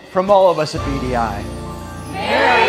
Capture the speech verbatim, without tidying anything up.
from all of us at B D I. Merry